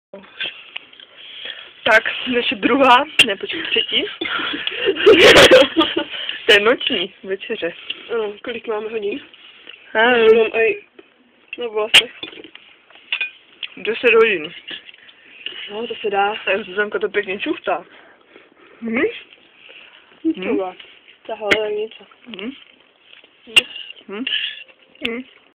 Tak, naše druhá, ne počkej, třetí. To je noční večeře. Ano, kolik máme hodin? Mám i na vlasech. 10 hodin. No, to se dá. Tak Zuzanka to pěkně čuchtá. Třeba. Tahle něco. Mhm.